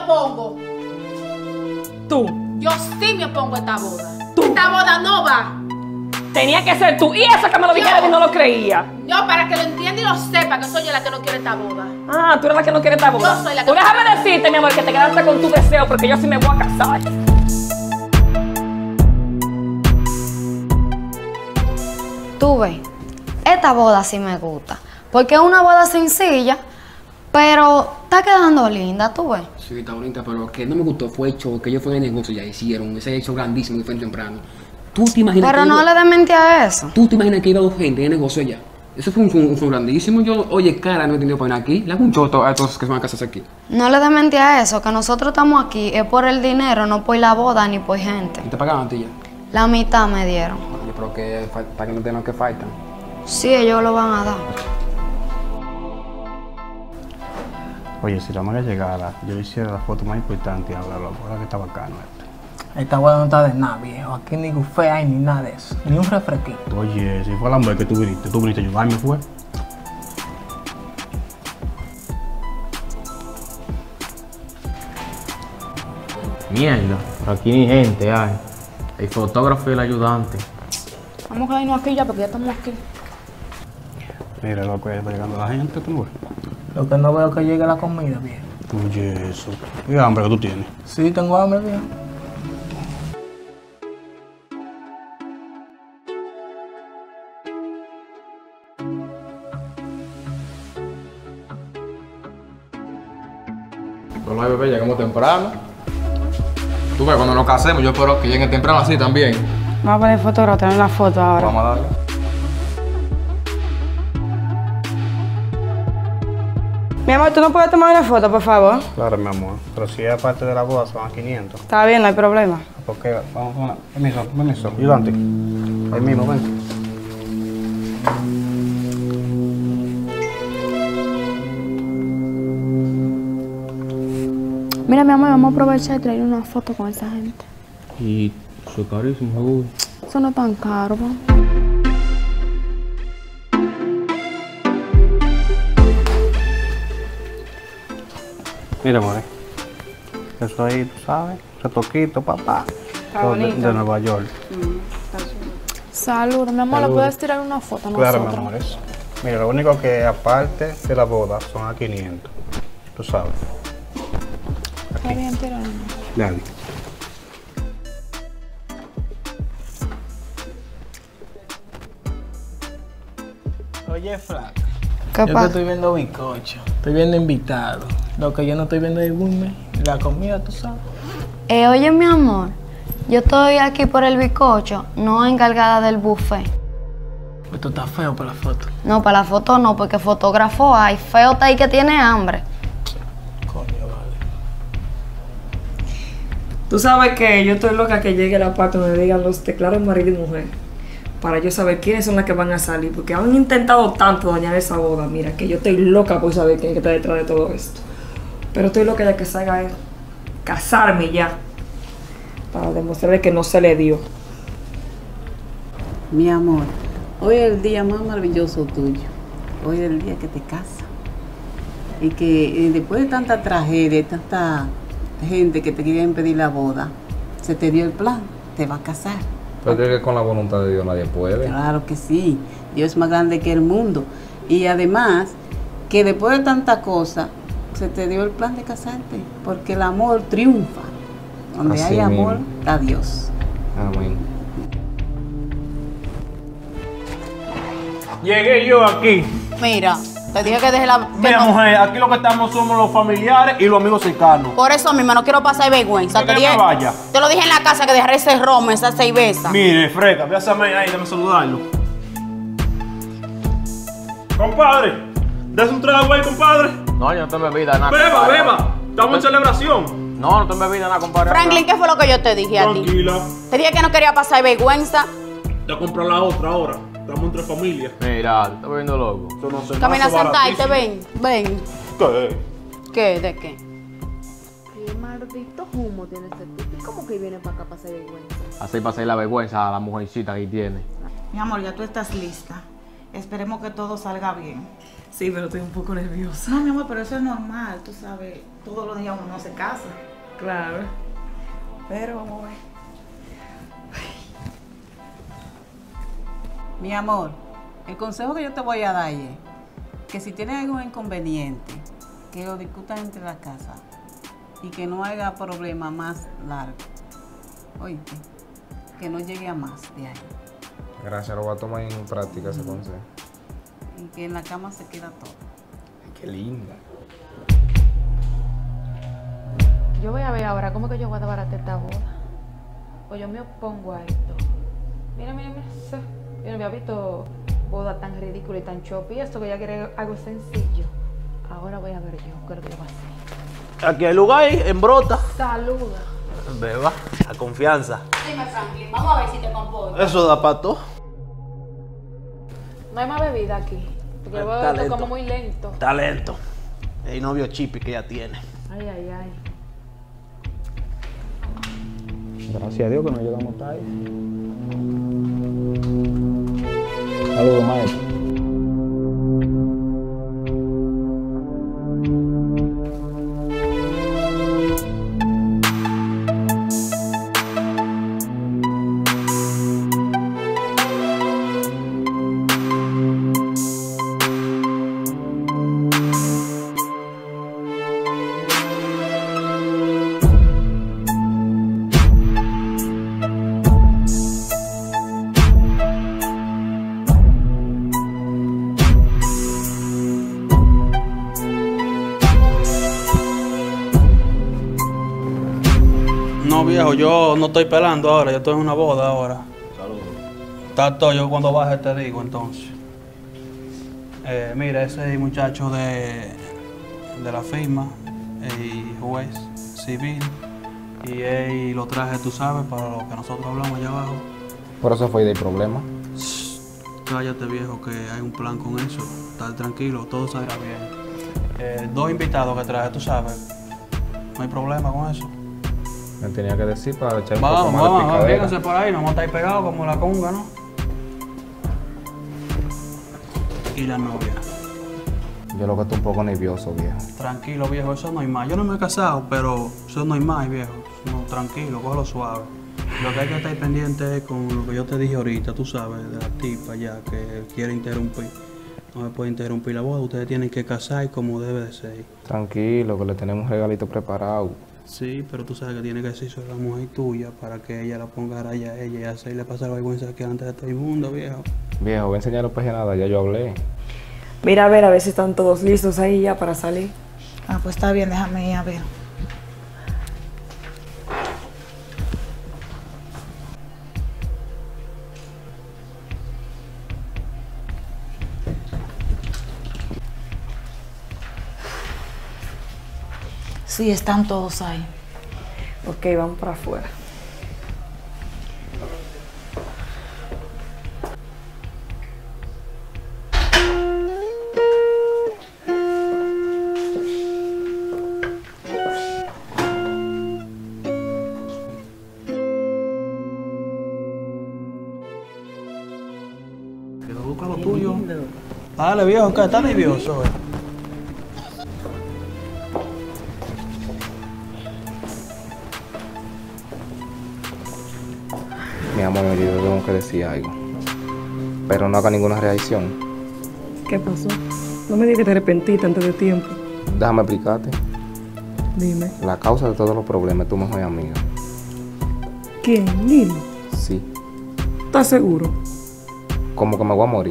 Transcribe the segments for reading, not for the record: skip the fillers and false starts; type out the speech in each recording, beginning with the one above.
opongo. Tú. Yo sí me opongo a esta boda. Esta boda no va. Tenía que ser tú. Y eso que me lo dijeron y no lo creía. Yo, para que lo entienda y lo sepa, que soy yo la que no quiere esta boda. Ah, tú eres la que no quiere esta boda. Yo soy la que Pues déjame decirte, mi amor, que te quedaste con tu deseo porque yo sí me voy a casar. Tú ves, esta boda sí me gusta. Porque es una boda sencilla, pero está quedando linda, tú ves. Sí, está bonita, pero lo que no me gustó fue el show que ellos fueron en el negocio ya hicieron, ese hecho grandísimo y fue temprano. ¿Tú te imaginas Pero que no le des mentira a eso. ¿Tú te imaginas que iba dos gente en el negocio allá? Eso fue un grandísimo. Yo, oye, cara, no he tenido para venir aquí. Le hago un choto a todos los que se van a casarse aquí. No le des mentira a eso, que nosotros estamos aquí es por el dinero, no por la boda ni por gente. ¿Y te pagaban a ti ya? La mitad me dieron. Yo creo que para que no tengan que faltan. Sí, ellos lo van a dar. Oye, si la maga llegara, yo hiciera la foto más importante y hablar la que está bacano esto. Esta boda no está de nada, viejo. Aquí ni buffet hay ni nada de eso. Ni un refresquito. Oye, si fue la mujer que tú viniste a ayudarme, fue. Mierda, pero aquí ni gente hay. El fotógrafo y el ayudante. Vamos a quedarnos aquí ya porque ya estamos aquí. Mira, loco, ya está llegando la gente, tú no ves. Lo que no veo es que llegue la comida, viejo. Oye, eso. ¿Qué hambre que tú tienes? Sí, tengo hambre, viejo. Hola, bebé, llegamos temprano. Tú ves, cuando nos casemos, yo espero que lleguen temprano así también. Vamos a poner fotógrafo, tener la foto ahora. Vamos a darle. Mi amor, ¿tú no puedes tomar una foto, por favor? Claro, mi amor. Pero si es parte de la boda, son a 500. Está bien, no hay problema. ¿Por qué? Vamos a una... Permiso. Ayudante. Ahí mismo, ven. Mira, mi amor, vamos a aprovechar y traer una foto con esa gente. Y eso es carísimo, seguro. Eso no es tan caro, ¿no? Mira, amor. Eso ahí, tú sabes. Retoquito, papá. Está bonito. De Nueva York. Salud, mi amor, ¿le puedes tirar una foto a nosotros? Claro, mi amor. Eso. Mira, lo único que aparte de la boda son a 500. Tú sabes. Está bien, tira. Dale. Oye, flaca. ¿Qué Yo te pasa? estoy viendo bizcocho. Estoy viendo invitados. Lo que yo no estoy viendo es el gourmet. La comida, tú sabes. Oye, mi amor, yo estoy aquí por el bizcocho, no encargada del buffet. Esto está feo para la foto. No, para la foto no, porque fotógrafo hay. Feo está ahí que tiene hambre. Coño, vale. Tú sabes que yo estoy loca que llegue la parte donde digan los declaros marido y mujer. Para yo saber quiénes son las que van a salir. Porque han intentado tanto dañar esa boda. Mira, que yo estoy loca por saber quién está detrás de todo esto. Pero estoy loca ya que salga es casarme ya. Para demostrarle que no se le dio. Mi amor, hoy es el día más maravilloso tuyo. Hoy es el día que te casas. Y que después de tanta tragedia y tanta gente que te quería impedir la boda, se te dio el plan, te vas a casar. Pero creo que con la voluntad de Dios nadie puede. Claro que sí, Dios es más grande que el mundo. Y además, que después de tanta cosa, se te dio el plan de casarte, porque el amor triunfa. Donde Así hay amor, mismo. está Dios. Amén. Llegué yo aquí. Mira, te dije que deje la... que Mira, no- mujer, aquí lo que estamos somos los familiares y los amigos cercanos. Por eso mismo no quiero pasar vergüenza. Que me vaya. Te lo dije en la casa que dejaré ese romo, esa cerveza. Mire, Freca, véasame ahí, déjame saludarlo. Compadre, ¿des un trago ahí, compadre? No, yo no tengo bebida, nada. Beba, compadre. beba. Estamos en celebración. No, no tengo bebida, nada, compadre. Franklin, ¿qué fue lo que yo te dije a ti? Tranquila. Te dije que no quería pasar vergüenza. Te comprar la otra ahora. Estamos entre familias. Mira, te estoy viendo loco. Eso no se Camina a pasa sentarte, baratísimo. ven. ¿Qué? ¿Qué? ¿De qué? Qué maldito humo tiene este tipo. ¿Y cómo que viene para acá para hacer vergüenza? Así para hacer la vergüenza a la mujercita que tiene. Mi amor, ya tú estás lista. Esperemos que todo salga bien. Sí, pero estoy un poco nerviosa. No, mi amor, pero eso es normal, tú sabes, todos los días uno no se casa. Claro. Pero vamos a ver. Mi amor, el consejo que yo te voy a dar es que si tienes algún inconveniente, que lo discutan entre la casa y que no haya problema más largo. Oíste, que no llegue a más de ahí. Gracias, lo voy a tomar en práctica ese consejo. Y que en la cama se queda todo. Qué linda. Yo voy a ver ahora cómo que yo voy a desbaratar esta boda. O yo me opongo a esto. Mira. Yo no había visto boda tan ridícula y tan chopi. Esto que ella quiere algo sencillo. Ahora voy a ver yo qué es lo que yo voy a hacer. Aquí hay lugar, en brota. Saluda. Beba, a confianza. Dime, Franklin, vamos a ver si te comportas. Eso da para todo. No hay más bebida aquí. Porque yo veo esto como muy lento. Talento. El novio chipi que ella tiene. Ay. Gracias a Dios que no llegamos tarde. Saludos, maestro. No, viejo, yo no estoy pelando ahora, yo estoy en una boda ahora. Saludos. Está todo, yo cuando baje te digo entonces. Mira, ese muchacho de la firma, el juez civil, y él lo traje, tú sabes, para lo que nosotros hablamos allá abajo. Por eso fue del problema. Cállate, viejo, que hay un plan con eso. Estar tranquilo, todo saldrá bien. 2 invitados que traje, tú sabes. No hay problema con eso. Me tenía que decir para echar un poco más de Vamos, picadera. vénganse por ahí, no vamos a estar pegados como la conga, ¿no? Y la novia. Yo lo que estoy un poco nervioso, viejo. Tranquilo, viejo, eso no hay más. Yo no me he casado, pero eso no hay más, viejo. No, tranquilo, cógelo suave. Lo que hay que estar pendiente es con lo que yo te dije ahorita, tú sabes, de la tipa ya que quiere interrumpir. No me puede interrumpir la boda, ustedes tienen que casar como debe de ser. Tranquilo, que le tenemos un regalito preparado. Sí, pero tú sabes que tiene que decir sobre la mujer tuya para que ella la ponga a ella y hacerle pasar vergüenza que antes de todo el mundo, viejo. Viejo, voy a enseñar los pejes nada, ya yo hablé. Mira a ver si están todos listos ahí ya para salir. Ah, pues está bien, déjame ir a ver. Sí, están todos ahí. Ok, vamos para afuera. Pero busca lo tuyo. Dale, viejo, que está nervioso. Mi amor, yo tengo que decir algo. Pero no haga ninguna reacción. ¿Qué pasó? No me digas que te arrepentiste antes de tiempo. Déjame explicarte. Dime. La causa de todos los problemas es tu mejor amiga. ¿Quién? Lili. Sí. ¿Estás seguro? Como que me voy a morir.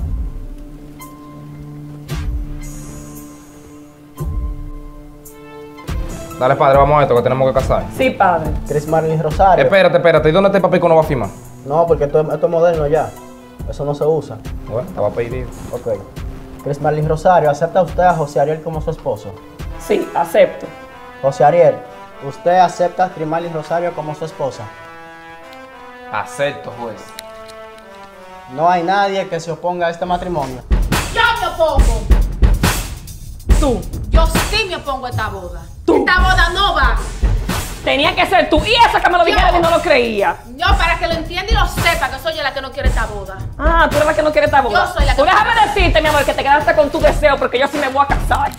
Dale, padre, vamos a esto, que tenemos que casar. Sí, padre. Chris Marlin Rosario. Espérate. ¿Y dónde está el papel que uno va a firmar? No, porque esto es moderno ya. Eso no se usa. Bueno, estaba pedido. Ok. Chris Marlin Rosario, ¿acepta usted a José Ariel como su esposo? Sí, acepto. José Ariel, ¿usted acepta a Chris Marlin Rosario como su esposa? Acepto, juez. No hay nadie que se oponga a este matrimonio. Yo me opongo. Tú. Yo sí me opongo a esta boda. Tú. Esta boda no va. Tenía que ser tú. Y eso que me lo dijeron y no lo creía. Yo, para que lo entienda y lo sepa, que soy yo la que no quiere esta boda. Ah, tú eres la que no quiere esta boda. Yo soy la que Pues déjame decirte, mi amor, que te quedaste con tu deseo porque yo sí me voy a casar.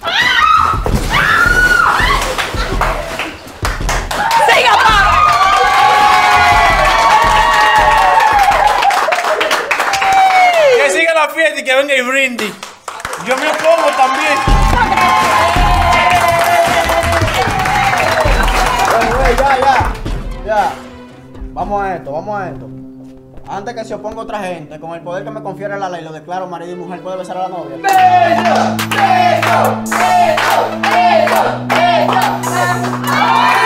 ¡Siga, padre! Que siga la fiesta y que venga el brindis. Yo me opongo también. Ya. Vamos a esto. Antes que se oponga otra gente, con el poder que me confiere la ley, lo declaro marido y mujer, puede besar a la novia. ¡Beso!